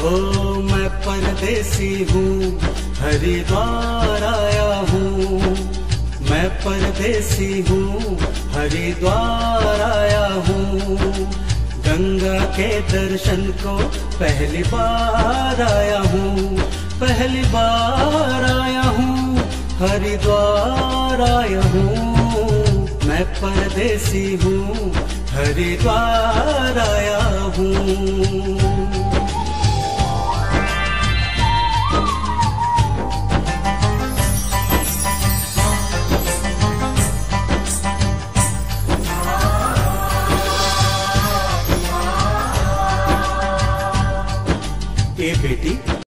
मैं परदेसी हूँ, हरिद्वार आया हूँ। मैं परदेसी हूँ, हरिद्वार आया हूँ। गंगा के दर्शन को पहली बार आया हूँ, पहली बार आया हूँ, हरिद्वार आया हूँ। मैं परदेसी हूँ, हरिद्वार आया हूँ। ए बेटी,